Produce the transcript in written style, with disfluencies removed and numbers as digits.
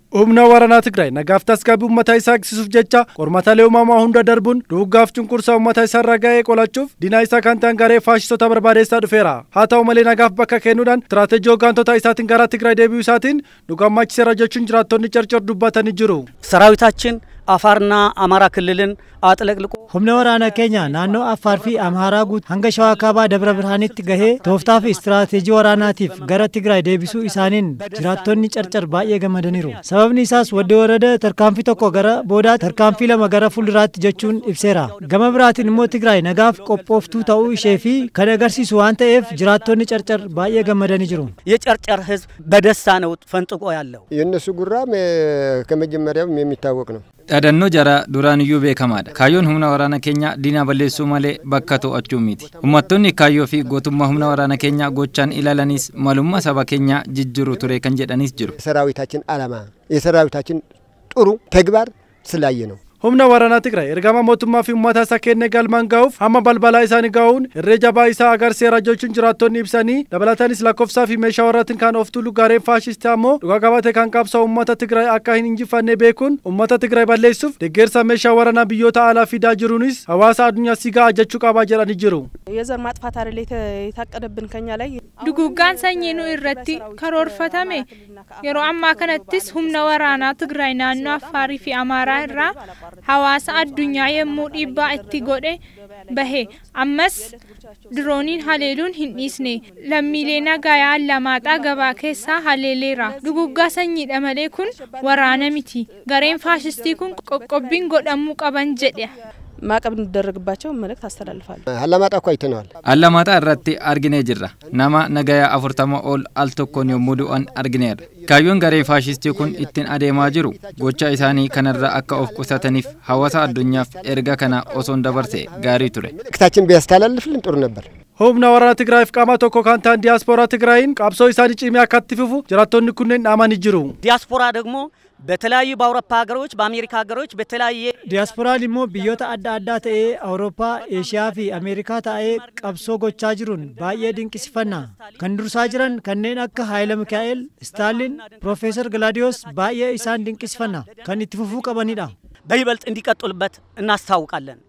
Humna waraanaa Tigraay nagaaf tasgabbii uummata isaa eegsisuuf jecha qormaatalee uumamaa hunda darbuun duugaaf cunqursaa uummata isaa irra ga'ee qolachuuf diinaa isaa kan ta'an garee faashistoota barbaadeessaa dhufeera. Haa ta'u malee nagaaf bakka kennuudhaan tiraateejii hooggantoota isaatiin gara Tigraay deebi'uu isaatiin nu gammachiiseera jechuun jiraattonni ጨርጨር dubbatanii jiru. ሰራዊታችን አፋርና አማራ ክልልን አጥለቅልቆ humna waraana keenya naannoo Affaar fi Amaaraa guutuu hanga Shawaa Kaabaa Dabra Birhaanitti gahee tooftaa fi istiraatiijii waraanaatiif gara Tigraay deebisuu isaaniin jiraattonni ጨርጨር baay'ee gammadaniiru. Sababni isaas Waddee Worada tarkaanfii tokko gara boodaatti tarkaanfii lama gara fuulduraatti jechuun ibseera. Gama biraatiin immoo Tigraay nagaaf qophooftuu ta'uu ishee fi kan agarsiisu waan ta'eef jiraattonni ጨርጨር baay'ee gammadanii jiru. የጨርጨር ህዝብ በደስታ ነው ፈንጥቆ ያለው። የነሱ ጉራም ከመጀመሪያው የሚታወቅ ነው። Dhaadannoo jara duraan iyyuu beekamaadha. Kaayyoon humna waraana keenya diina balleessuu malee bakka to'achuu miti. Uummattoonni kaayyoo fi gootummaa humna waraana keenya gochaan ilaalanis malummaa saba keenya jijjiiruu ture kan jedhanis jiru. ሰራዊታችን ዓላማ የሰራዊታችን ጥሩ ተግባር ስላየ ነው. Humna waraanaa Tigraay ergama mootummaa fi uummata isaa kenne galmaan ga'uuf hamma balbalaa isaanii ga'uun irreeja baayisaa agarseera jechuun jiraattonni ibsanii dabalatanis lakkoofsaa fi meeshaa warraatiin kan of tuulu gareen faashistii ammoo dhugaa qabatee kan qabsa'u uummata Tigraay akka hin injifanne beekuun uummata Tigraay balleessuuf deeggarsa meeshaa waraanaa biyyoota alaa fidaa jiruunis hawaasa addunyaa sigaa ajjechuu qabaa jedhanii jiru. የዘር ማጥፋት አይደል የታቀደብን ከኛ ላይ duguuggaan sanyii nu irratti karoorfatame yeroo ammaa kanattis humna waraanaa Tigraay naannoo Affaarii fi Amaaraa irraa hawaasa addunyaa yemmuu dhiibbaa itti godhe bahe ammas drooniin haleeluun hin dhiisne lammiilee nagaa Allamaaxaa gabaa keessaa haleeleera. Duguuggaa sanyiidha malee kun waraana miti. Gareen faashistii kun qoqqobbiin godhamuu qaban jedhe. ማቀብ እንደረግባቸው መልእክት አስተላልፋለሁ። አላማጣ እኮ አይተናል። አላማጣ irratti arginee jirra. Nama nagaya 40 ol al tokkoon yommuu du'an argineerra. Kaayyoon garee faashistii kun ittiin adeemaa jiru gocha isaanii kanarra akka of qusataniif hawaasa addunyaaf erga kana osoon dabarse gaarii ture. መልእክታችን ቢያስተላልፍልን ጥሩ ነበር. Humna waraana Tigraayiif qaama tokko kan ta'an diiyaasporaa Tigraayin qabsoo isaanii cimee akka itti fufu jiraattonni kunneen dhaamanii jiru. ዲያስፖራ ደግሞ በተለያዩ በአውሮፓ ሀገሮች በአሜሪካ ሀገሮች በተለያየ ዲያስፖራን immoo biyyoota adda addaa ta'ee Awurooppaa, Eeshiyaa fi Ameerikaa ta'ee qabsoo gochaa jiruun baay'ee dinqisiifanna. Kan dursaa jiran kanneen akka Haayile Mikaa'el, Staalin, Profeesar Galaadiyoos baay'ee isaan dinqisiifanna. Kan itti fufuu qabanidha. በይበልጥ እንዲቀጥሉበት እናስታውቃለን።